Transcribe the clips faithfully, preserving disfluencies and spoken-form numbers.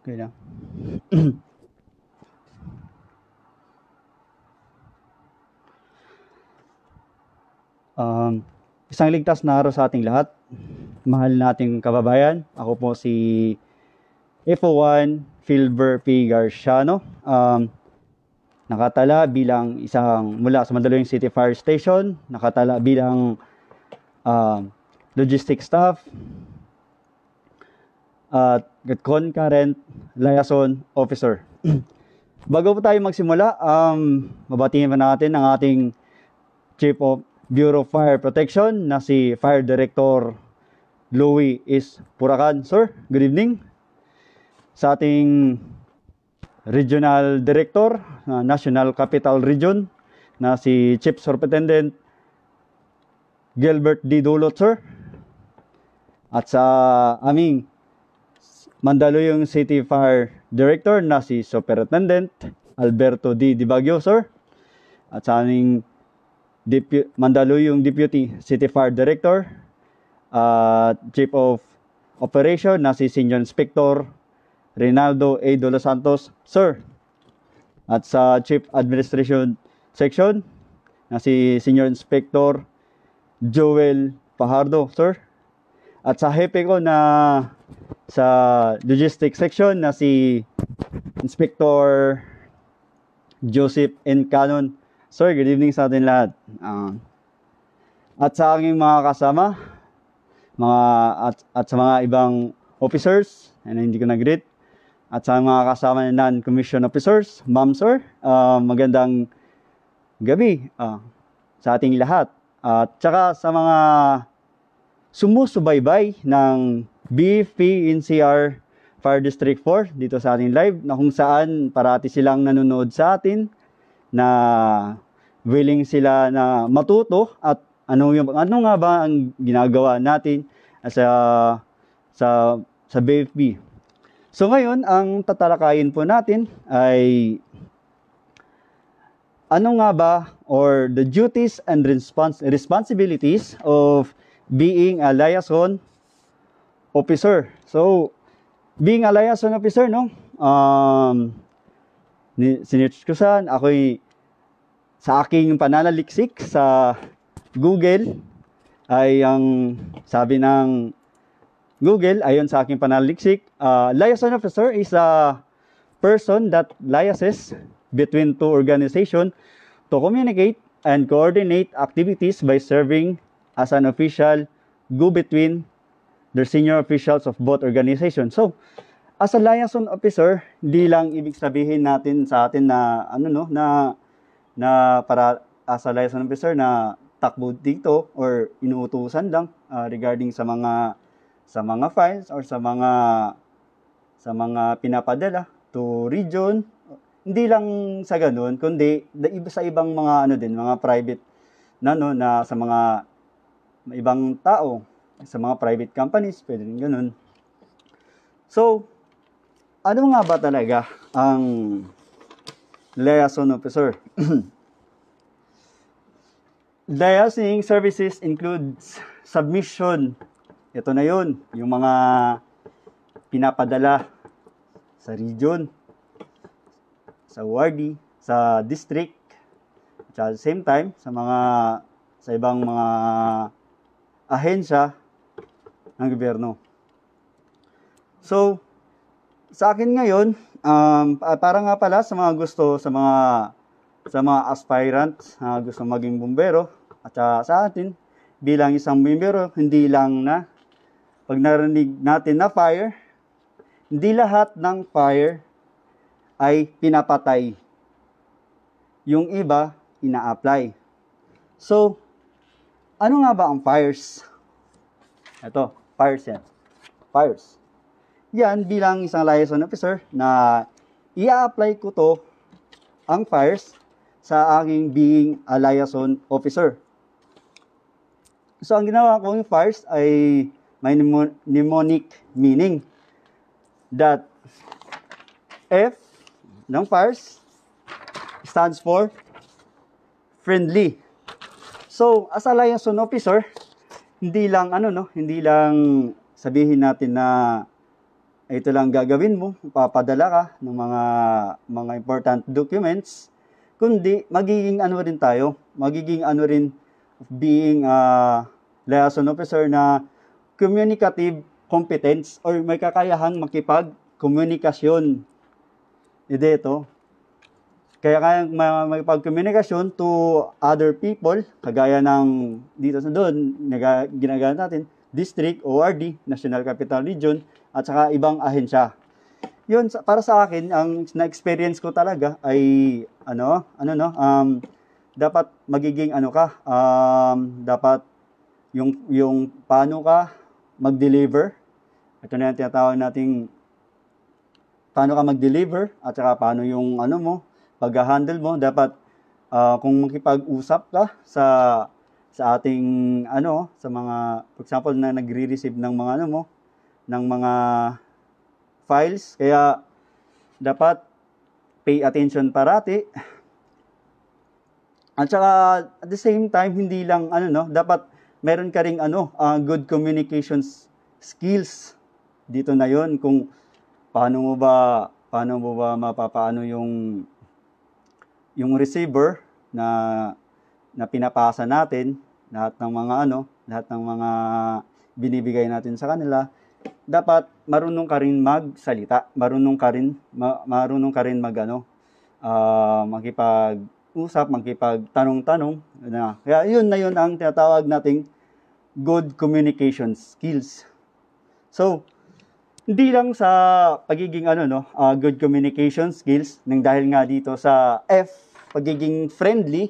Okay na. um, isang ligtas na araw sa ating lahat. Mahal nating kababayan. Ako po si F O one Philver P. Garciano. Um, nakatala bilang isang mula sa Mandaluyong City Fire Station. Nakatala bilang uh, logistics staff at concurrent liaison officer. Bago po tayo magsimula, um, mabatingin pa natin ang ating Chief of Bureau of Fire Protection na si Fire Director Louis is Puracan. Sir, good evening. Sa ating Regional Director na National Capital Region na si Chief Superintendent Gilbert D. Dulot, sir. At sa aming Mandaluyong City Fire Director na si Superintendent Alberto D. Dibagyo, sir. At sa aming Depu- Mandaluyong Deputy City Fire Director at uh, Chief of Operation na si Senior Inspector Reynaldo A. De Los Santos, sir. At sa Chief Administration Section na si Senior Inspector Joel Pajardo, sir. At sa hepe ko na sa Logistics Section na si Inspector Joseph N. Canon. Sir, good evening sa atin lahat. Uh, at sa aking mga kasama, mga at, at sa mga ibang officers, na hindi ko nag-greet, at sa mga kasama na non-commission officers, ma'am, sir, uh, magandang gabi uh, sa ating lahat. At uh, saka sa mga sumusubaybay ng B P N C R Fire District four dito sa ating live na kung saan parati silang nanonood sa atin na willing sila na matuto at ano yung ano nga ba ang ginagawa natin sa sa sa B F B. So ngayon ang tatalakayin po natin ay ano nga ba or the duties and respons- responsibilities of being a liaison officer. So, being a liaison officer, no? Um, sinearch ko saan, ako'y sa aking pananaliksik sa Google ay ang sabi ng Google, ayon sa aking pananaliksik, uh, liaison officer is a person that liaises between two organizations to communicate and coordinate activities by serving as an official go-between the senior officials of both organizations. So, as a liaison officer, hindi lang ibig sabihin natin sa atin na ano no na na para as a liaison officer na takbo dito or inuutusan lang uh, regarding sa mga sa mga files or sa mga sa mga pinapadala to region. Hindi lang sa ganoon kundi iba sa ibang mga ano din, mga private na no na sa mga ibang tao, sa mga private companies, pwede rin ganun. So, ano nga ba talaga ang liaison officer? Liaising services includes submission. Ito na yun, yung mga pinapadala sa region, sa wardie, sa district, at the same time, sa mga sa ibang mga ahensya ng gobyerno. So, sa akin ngayon, um, para nga pala sa mga gusto, sa mga sa mga aspirants na uh, gusto maging bumbero, at uh, sa atin, bilang isang bumbero, hindi lang na, pag narinig natin na fire, hindi lahat ng fire ay pinapatay. Yung iba, ina-apply. So, ano nga ba ang fires? Ito, fires yan. Fires. Yan, bilang isang liaison officer na i-apply ko to, ang fires, sa aking being a liaison officer. So, ang ginawa ko yung fires ay may mnemonic meaning that F ng fires stands for friendly. So, as a liaison officer, hindi lang ano no, hindi lang sabihin natin na ito lang gagawin mo, papadala ka ng mga mga important documents, kundi magiging ano rin tayo, magiging ano rin being a liaison officer na communicative competence or may kakayahang makipag-komunikasyon. Ide ito. Kaya kaya makipag-komunikasyon to other people, kagaya ng dito sa doon, ginagamit natin, district, O R D, National Capital Region, at saka ibang ahensya. Yun, para sa akin, ang na-experience ko talaga ay, ano, ano no, um, dapat magiging ano ka, um, dapat yung, yung paano ka mag-deliver. Ito na yung tinatawag nating paano ka mag-deliver at saka paano yung ano mo, pag-handle mo. Dapat uh, kung makipag-usap ka sa sa ating ano, sa mga, for example, na nagre-receive ng mga ano mo, ng mga files, kaya dapat pay attention parati. At saka at the same time, hindi lang ano no, dapat meron ka ring ano, uh, good communications skills. Dito na 'yon kung paano mo ba paano mo ba mapapaano yung yung receiver na na pinapasa natin, lahat ng mga ano, lahat ng mga binibigay natin sa kanila. Dapat marunong ka rin magsalita, marunong ka rin ma, marunong ka rin magano, uh, makipag-usap, makipag-tanong-tanong na. Kaya 'yun na 'yun ang tinatawag nating good communication skills. So, hindi lang sa pagiging ano no, uh, good communication skills, nang dahil nga dito sa F, pagiging friendly,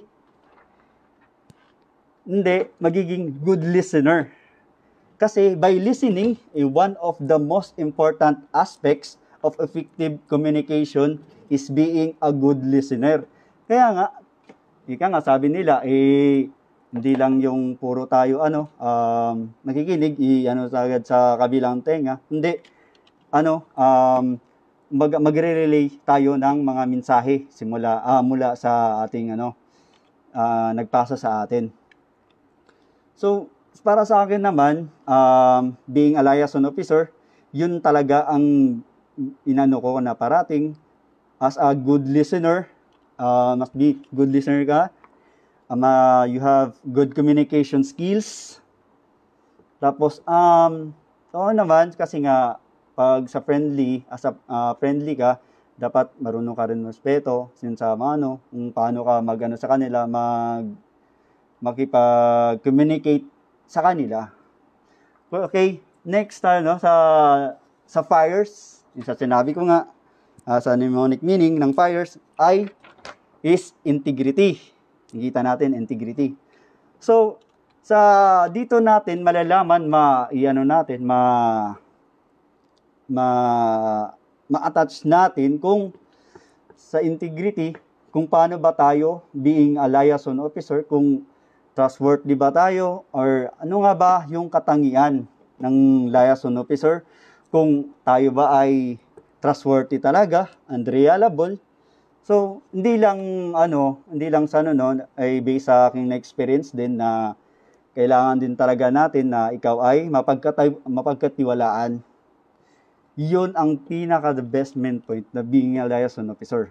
hindi, magiging good listener. Kasi by listening, eh, one of the most important aspects of effective communication is being a good listener. Kaya nga, ika nga sabi nila, eh, hindi lang yung puro tayo ano, um, nakikinig, i ano sagad sa kabilang tenga. Hindi, ano, um, mag magre-relay tayo ng mga mensahe simula ah, mula sa ating ano, uh, nagpasa sa atin. So, para sa akin naman, um, being a liaison officer, yun talaga ang inano ko na parating as a good listener. Uh, must be good listener ka. Um, uh, you have good communication skills. Tapos, um, oo naman, kasi nga, pag sa friendly, as a uh, friendly ka, dapat marunong ka rin respeto, sin sa ano, kung paano ka mag-ano sa kanila, mag, makipag-communicate sa kanila. Okay, next tayo, no, sa, sa fires, yung sa sinabi ko nga, uh, sa mnemonic meaning ng fires, I is integrity. Nakita natin, integrity. So, sa dito natin malalaman, ma, iano natin, ma, ma, ma-attach natin kung sa integrity, kung paano ba tayo being a liaison officer, kung trustworthy ba tayo, or ano nga ba yung katangian ng liaison officer, kung tayo ba ay trustworthy talaga and reliable. So, hindi lang ano, hindi lang sa ano no, ay based sa aking experience din na kailangan din talaga natin na ikaw ay mapagkatay, mapagkatiwalaan. 'Yun ang pinaka the best main point na being a liaison officer.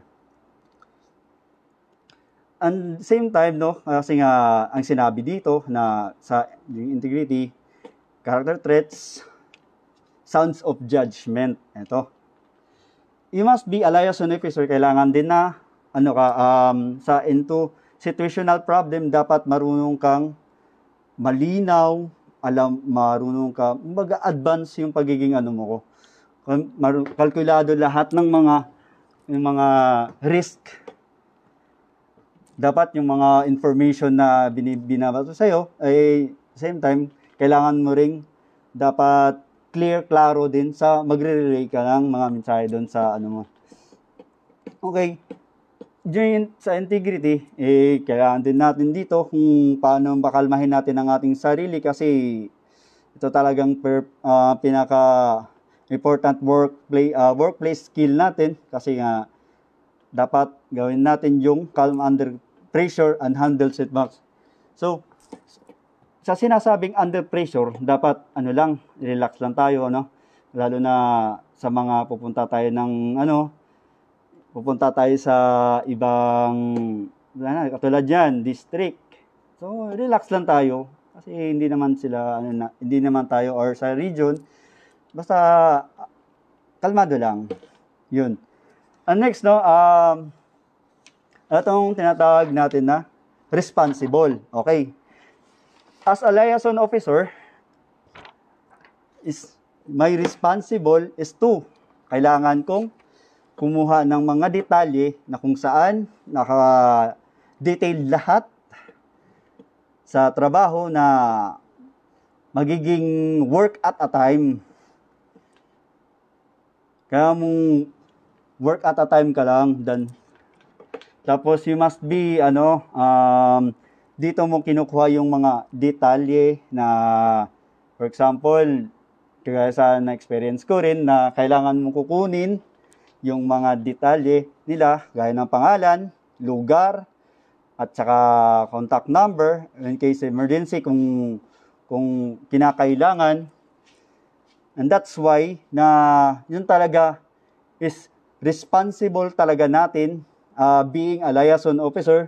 And same time no, kasi nga ang sinabi dito na sa integrity, character traits, sounds of judgment. Ito. You must be a liaison officer, kailangan din na ano ka um, sa into situational problem, dapat marunong kang malinaw, alam, marunong ka, kumbaga advance yung pagiging ano mo ko. Kalkulado lahat ng mga yung mga risk. Dapat yung mga information na binabato sa iyo ay same time kailangan mo ring dapat clear, klaro din sa magre-relay ka ng mga mensahe doon sa ano mo. Okay. Diyan sa integrity, eh, kailangan din natin dito kung paano makalmahin natin ang ating sarili kasi ito talagang per, uh, pinaka important workplace, uh, workplace skill natin kasi nga dapat gawin natin yung calm under pressure and handle setbacks. So, sa sinasabing under pressure, dapat ano lang, relax lang tayo, no? lalo na sa mga pupunta tayo ng ano, pupunta tayo sa ibang, na, katulad yan, district. So, relax lang tayo. Kasi hindi naman sila, ano na, hindi naman tayo, or sa region, basta, kalmado lang. Yun. And next, no, um, itong tinatawag natin na responsible. Okay. As a liaison officer, is my responsible is to, kailangan kong kumuha ng mga detalye na kung saan naka-detail lahat sa trabaho na magiging work at a time. Kaya mong work at a time ka lang, dan tapos you must be ano um, dito mo kinukuha yung mga detalye na, for example, kaya sa na-experience ko rin na kailangan mo kukunin yung mga detalye nila gaya ng pangalan, lugar, at saka contact number in case emergency kung kung kinakailangan. And that's why na yun talaga is responsible talaga natin uh, being a liaison officer.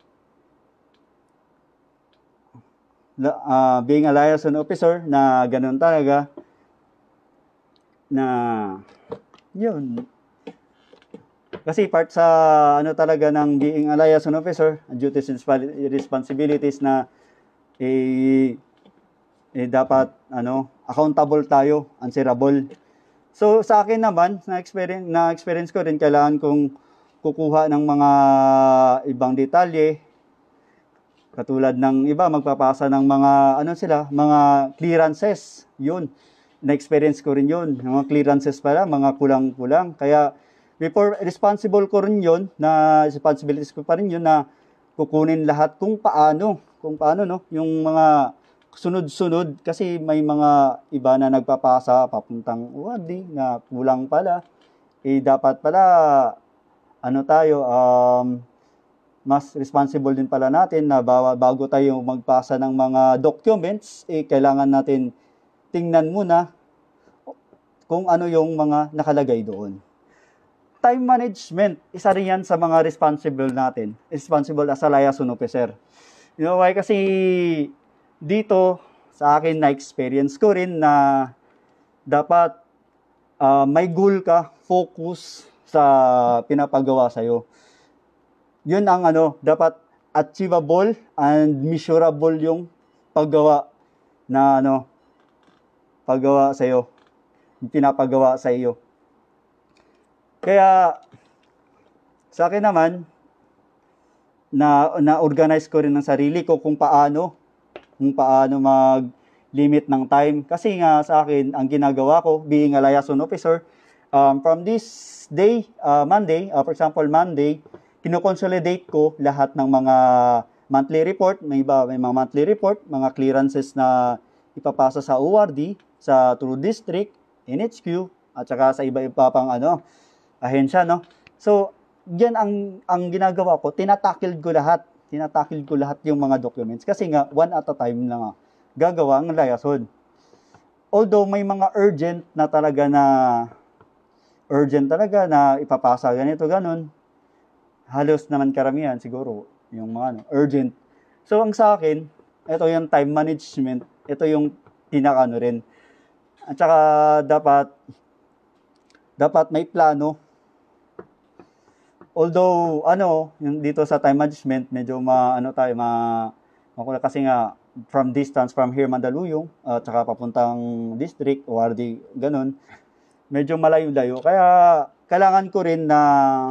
Uh, being a liaison officer na ganun talaga na yun. Kasi part sa ano talaga ng being a liaison officer, duties and responsibilities na eh, eh dapat ano, accountable tayo, answerable. So sa akin naman, na experience na experience ko rin, kailangan kong kukuha ng mga ibang detalye. Katulad ng iba magpapasa ng mga ano sila, mga clearances. Yun. Na-experience ko rin yun. Mga clearances pala, mga kulang-kulang. Kaya, before, responsible ko rin yun, na responsibilities ko pa rin yun, na kukunin lahat kung paano, kung paano, no, yung mga sunod-sunod, kasi may mga iba na nagpapasa, papuntang wadi, na kulang pala. Eh, dapat pala, ano tayo, um, mas responsible din pala natin na bago tayo magpasa ng mga documents, eh, kailangan natin tingnan muna kung ano yung mga nakalagay doon. Time management, isa rin yan sa mga responsible natin. Responsible as a liaison officer. You know why? Kasi dito, sa akin na-experience ko rin na dapat uh, may goal ka, focus sa pinapagawa sa'yo. Yun ang ano, dapat achievable and measurable yung paggawa na ano, paggawa sa iyo, pinapagawa sa iyo. Kaya sa akin naman na na-organize ko rin ng sarili ko kung paano kung paano mag-limit ng time, kasi nga sa akin ang ginagawa ko being a liaison officer, um, from this day, uh, Monday, uh, for example Monday, kino-consolidate ko lahat ng mga monthly report, may iba may mga monthly report, mga clearances na ipapasa sa O R D, sa through district, N H Q, at saka sa iba-iba pang ano, ahensya, no? So, yan ang ang ginagawa ko, tinatakil ko lahat, tinatakil ko lahat yung mga documents kasi nga one at a time lang gagawa ang liaison. Although may mga urgent na talaga na urgent talaga na ipapasa ganito ganun, halos naman karamihan siguro yung mga ano, urgent. So, ang sa akin, ito yung time management, ito yung pinaka-ano rin. At saka dapat dapat may plano. Although ano, yung dito sa time management medyo maano tayo ma makula kasi nga from distance from here Mandaluyong at uh, saka papuntang district O R D ganun. Medyo malayo-layo. Kaya kailangan ko rin na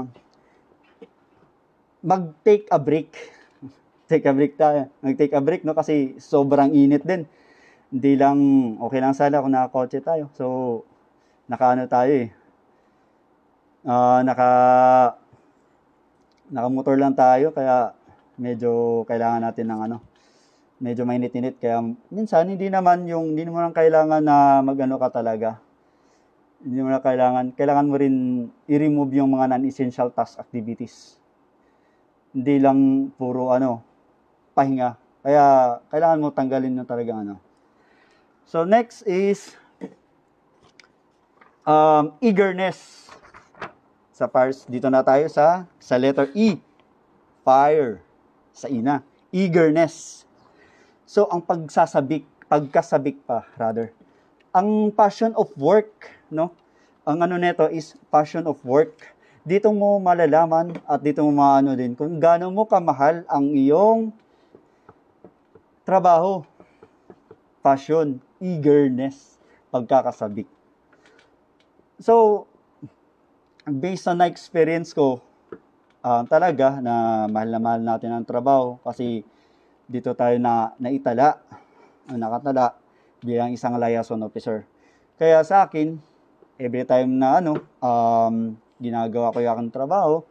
mag-take a break. Take a break tayo. Mag-take a break no kasi sobrang init din. Hindi lang, okay lang sana kung nakakotse tayo. So, nakaano tayo eh. Uh, naka, nakamotor lang tayo, kaya medyo kailangan natin ng ano, medyo mainit-init. Kaya minsan, hindi naman yung, hindi mo lang kailangan na mag-ano ka talaga. Hindi mo lang kailangan, kailangan mo rin i-remove yung mga non-essential task activities. Hindi lang puro ano, pahinga. Kaya, kailangan mo tanggalin yung talagang ano. So, next is, Um, eagerness. Sa fires, dito na tayo sa, sa letter E. Fire. Sa ina. Eagerness. So, ang pagsasabik, pagkasabik pa, rather. Ang passion of work, no? Ang ano nito is passion of work. Dito mo malalaman at dito mo maano din kung gaano mo kamahal ang iyong trabaho. Passion, eagerness, pagkakasabik. So, based on na experience ko, uh, talaga na mahal na mahal natin ang trabaho kasi dito tayo na naitala, nakatala bilang isang liaison officer. Kaya sa akin, every time na ano, um, ginagawa ko yung aking trabaho,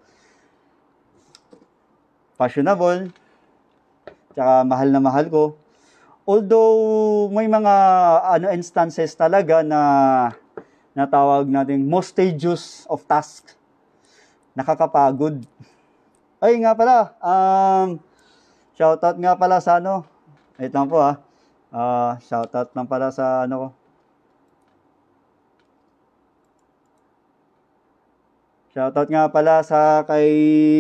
fashionable, tsaka mahal na mahal ko. Although may mga ano instances talaga na natawag natin most tedious of tasks, nakakapagod. Ay nga pala, um, shoutout nga pala sa ano, wait lang po ah, uh, shoutout lang pala sa ano ko, shoutout nga pala sa kay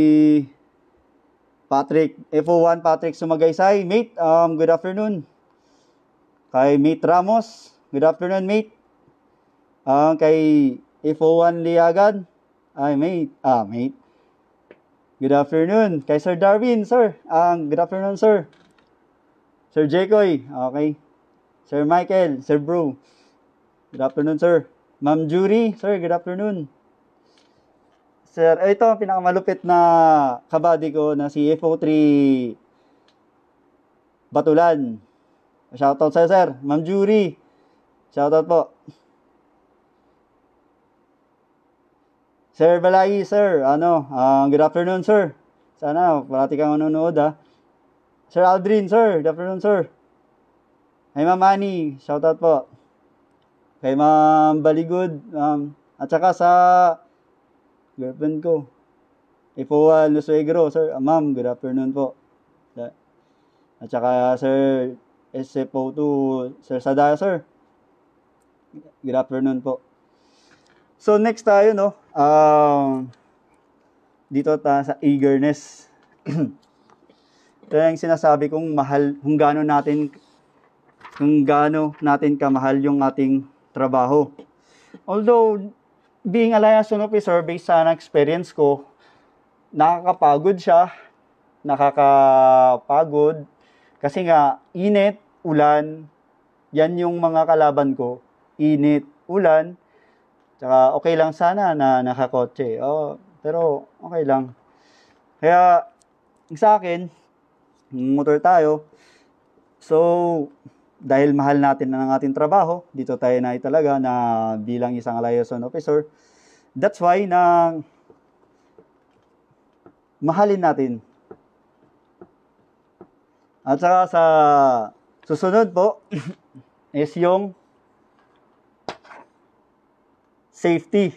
Patrick, F O one Patrick Sumagaysay. Mate, um, good afternoon. Kay Mate Ramos, good afternoon, mate. Um, kay F O one Liagan, ay, mate. Ah, mate. Good afternoon. Kay Sir Darwin, sir. Um, good afternoon, sir. Sir Jekoy, okay. Sir Michael, Sir Bro. Good afternoon, sir. Ma'am Jury, sir, good afternoon. Sir, ito ang pinakamalupit na kabady ko na si F O three Batulan. Shoutout sa'yo, sir. Ma'am Jury. Shoutout po. Sir Balay, sir. Ano, uh, good afternoon, sir. Sana parati kang manonood, ha. Sir Aldrin, sir. Good afternoon, sir. Hey, Ma'am Annie. Shoutout po. Kay Ma'am Baligod. Um, at saka sa girlfriend ko, F O one Lusuegro, sir. Uh, Ma'am, good afternoon po. At saka Sir S F O two, Sir Sadaya, sir. Good afternoon po. So next tayo, no. Um, dito ta sa eagerness. Ito yung sinasabi kong mahal, kung gaano natin, kung gaano natin kamahal yung ating trabaho. Although being a liaison officer, based sa experience ko, nakakapagod siya, nakakapagod, kasi nga, init, ulan, yan yung mga kalaban ko, init, ulan, tsaka okay lang sana na nakakotse, oh, pero okay lang. Kaya, sa akin, motor tayo, so, dahil mahal natin ang ating trabaho, dito tayo na talaga na bilang isang liaison officer. That's why na mahalin natin. At saka sa susunod po is yung safety.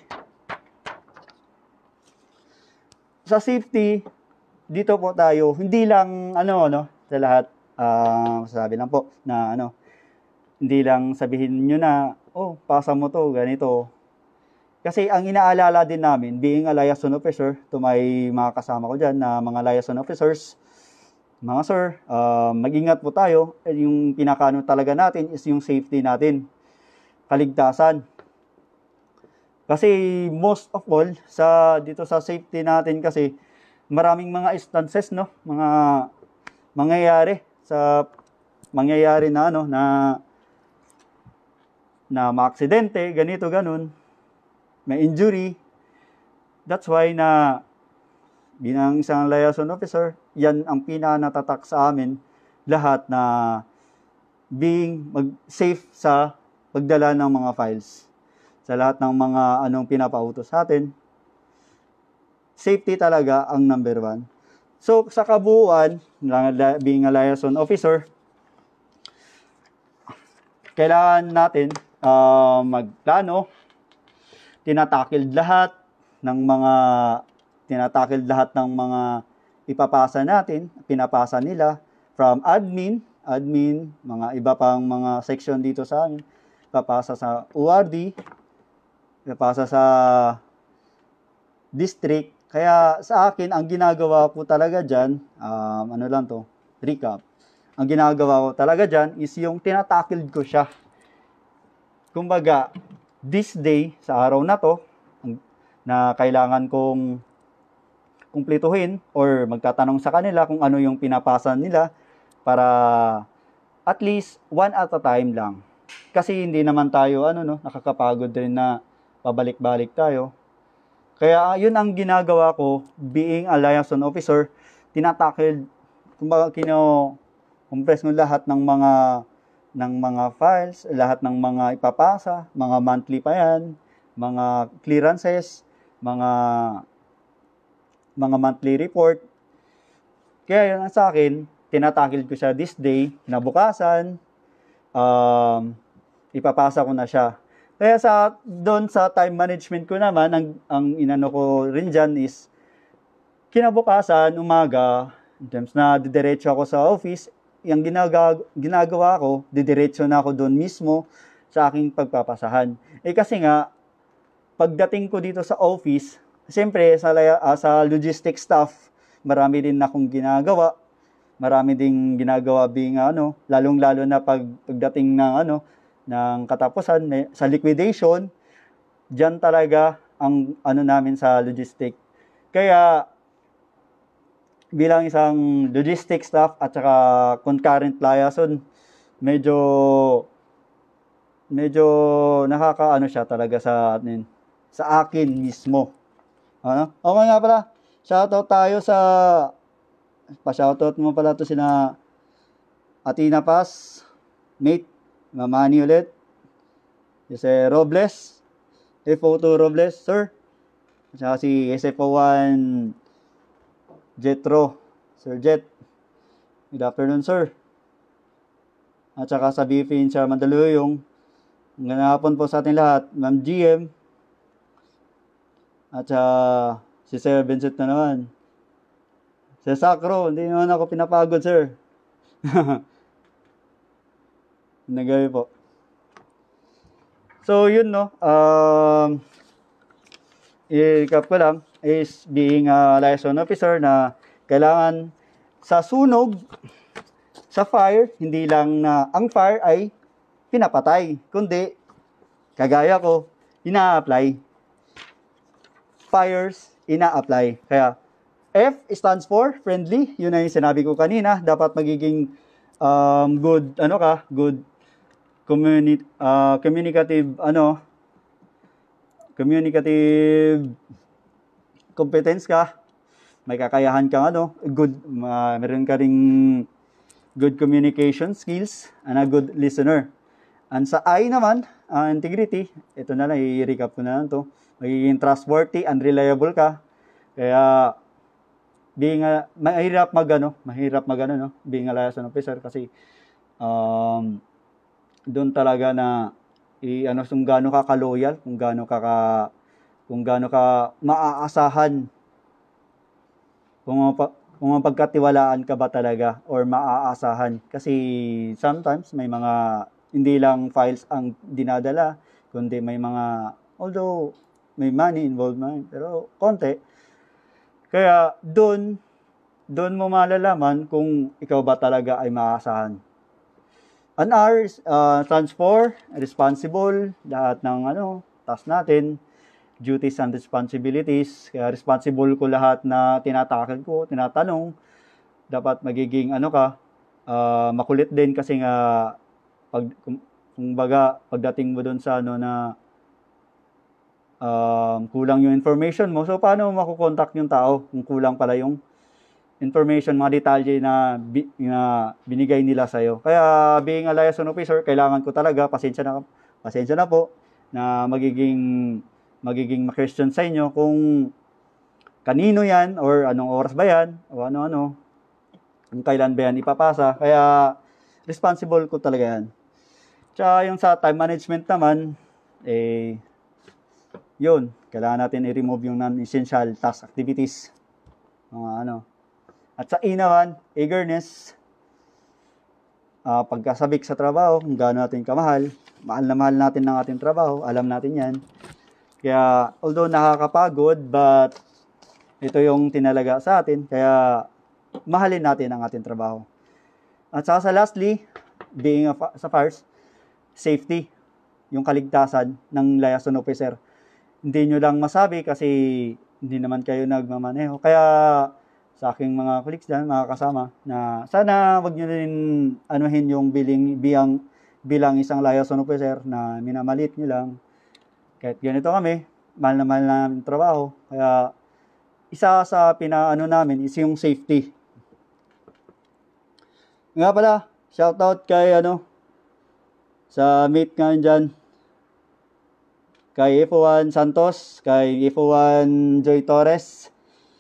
Sa safety, dito po tayo, hindi lang ano, ano, sa lahat, Uh, sabi lang po na ano, hindi lang sabihin nyo na, oh, pasa mo to, ganito. Kasi ang inaalala din namin, being a liaison officer, to may mga kasama ko dyan na mga liaison officers, mga sir, uh, mag-ingat po tayo. Yung pinakano talaga natin is yung safety natin, kaligtasan. Kasi most of all, sa dito sa safety natin kasi, maraming mga instances, no, mga mangyayari sa mangyayari na ano na na maaksidente, ganito ganun, may injury. That's why na bilang isang liaison officer, yan ang pinanatatak sa amin lahat na being mag safe sa pagdala ng mga files. Sa lahat ng mga anong pinapautos sa atin, safety talaga ang number one. So, sa kabuuan, being a liaison officer, kailangan natin uh, magplano, tinatakil lahat ng mga, tinatakil lahat ng mga ipapasa natin, pinapasa nila, from admin, admin, mga iba pang mga section dito sa amin, papasa sa O R D, pinapasa sa district. Kaya sa akin, ang ginagawa ko talaga dyan, um, ano lang to, recap. Ang ginagawa ko talaga dyan is yung tinatakil ko siya. Kumbaga, this day, sa araw na to, na kailangan kong kumplituhin or magtatanong sa kanila kung ano yung pinapasa nila para at least one at a time lang. Kasi hindi naman tayo ano no, nakakapagod din na pabalik-balik tayo. Kaya yun ang ginagawa ko being a liaison officer, tinatakil kumbaga kino compress mo lahat ng mga ng mga files, lahat ng mga ipapasa, mga monthly pa yan, mga clearances, mga mga monthly report. Kaya yun sa akin, tinatakil ko siya this day, kinabukasan, um, ipapasa ko na siya. Kaya sa doon sa time management ko naman, ang, ang inano ko rin dyan is, kinabukasan, umaga, in terms na didiretso ako sa office, yung ginaga, ginagawa ko, didiretso na ako doon mismo sa aking pagpapasahan. Eh kasi nga, pagdating ko dito sa office, siyempre sa, uh, sa logistics staff, marami din akong ginagawa. Marami ding ginagawa being ano, lalong-lalo na pag, pagdating ng ano, ng katapusan sa liquidation, diyan talaga ang ano namin sa logistic. Kaya bilang isang logistics staff at saka concurrent liaison, medyo medyo nakakaano siya talaga sa atin, sa akin mismo. Ano? Okay nga pala. Shoutout tayo sa pa-shoutout mo pala to sina Atina Paz, mate, Mamani ulit. Si Robles, F O two Robles, sir. At saka si S F O one Jetro, Sir Jet. Good afternoon, sir. At saka sa B F in sa Mandaluyong. Magandang hapon po sa ating lahat, Ma'am G M. At saka si Sir Vincent na naman. Sa Sacro, hindi naman ako pinapagod, sir. Nagawi po. So, yun, no. Um, i-recap ko lang is being a liaison officer na kailangan sa sunog, sa fire, hindi lang na ang fire ay pinapatay, kundi kagaya ko, ina-apply. Fires, ina-apply. Kaya, F stands for friendly. Yun na yung sinabi ko kanina. Dapat magiging um, good, ano ka, good communi uh, communicative, ano, communicative competence ka. May kakayahan kang, ano, good, uh, meron ka ring good communication skills and a good listener. And sa I naman, uh, integrity, ito na lang, i-recap ko na lang to. Magiging trustworthy and reliable ka. Kaya, being a, mahirap mag, ano, mahirap mag, ano, no, being a liaison officer kasi, um, doon talaga na, i, ano, kung gaano ka ka-loyal, kung gaano ka, ka kung gaano ka maaasahan, kung, kung pagkatiwalaan ka ba talaga, or maaasahan. Kasi, sometimes, may mga, hindi lang files ang dinadala, kundi may mga, although may money involved man, pero konti. Kaya doon, doon mo malalaman kung ikaw ba talaga ay maaasahan. An R uh, stands for responsible, lahat ng ano, task natin, duties and responsibilities. Kaya responsible ko lahat na tinatakil ko, tinatanong. Dapat magiging ano ka, uh, makulit din kasi nga pag kumbaga pagdating mo doon sa ano na um, kulang yung information mo. So paano mo makukontak yung tao kung kulang pala yung information, mga detalye na, bi, na binigay nila sa'yo. Kaya being a liaison officer, kailangan ko talaga, pasensya na, pasensya na po, na magiging magiging ma-question sa inyo kung kanino yan or anong oras ba yan o ano-ano, kung kailan ba yan ipapasa. Kaya responsible ko talaga yan. Tsaka yung sa time management naman, eh, yun, kailangan natin i-remove yung non-essential task activities. Mga ano. At sa E naman, eagerness. Uh, pagkasabik sa trabaho, kung gaano natin kamahal, mahal na mahal natin ng ating trabaho, alam natin yan. Kaya, although nakakapagod, but ito yung tinalaga sa atin, kaya mahalin natin ang ating trabaho. At saka sa lastly, being a, sa FARS, safety, yung kaligtasan ng liaison officer. Hindi nyo lang masabi kasi hindi naman kayo nagmamaneho. Kaya sa aking mga colleagues dyan, mga kasama, na sana wag nyo rin anuhin yung biling, biyang, bilang isang liaison officer na minamalit nyo lang. Kahit ganito kami, mahal na mahal namin trabaho. Kaya isa sa pinaano namin is yung safety. Nga pala, shoutout kay ano, sa mate nga dyan, kay F O one Santos, kay F O one Joy Torres.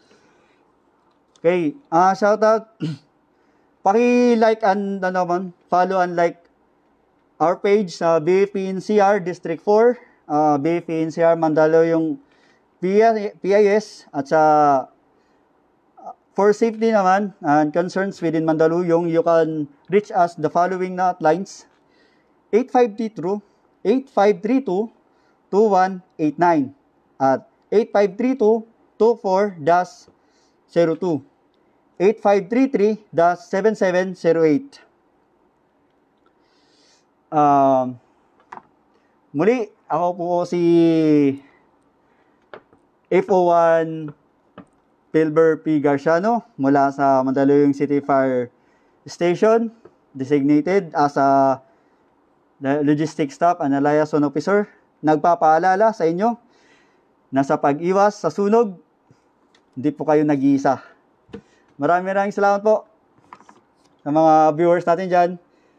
Okay, ah uh, shoutout. Paki-like and ano man, follow and like our page sa B F N C R District four, uh, B F N C R Mandaluyong P I S, at sa uh, for safety naman and concerns within Mandaluyong, you can reach us the following hotlines: eight five three two two one eight nine at eight five three two two four zero two, eight five three three seven seven zero eight. Um, muli, ako po si F O one Philver P. Garciano mula sa Mandaluyong City Fire Station, designated as a logistics staff and a liaison officer. Nagpapaalala sa inyo na sa pag-iwas sa sunog, hindi po kayo nag-iisa. Maraming maraming salamat po sa mga viewers natin dyan.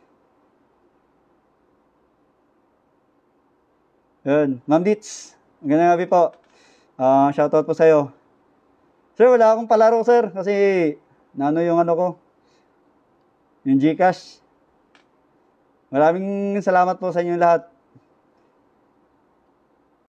Yun, Ma'am Ditz, magandang gabi po. Uh, shoutout po sa'yo. Sir, wala akong palaro, sir, kasi nano yung ano ko, yung Gcash. Maraming salamat po sa inyong lahat.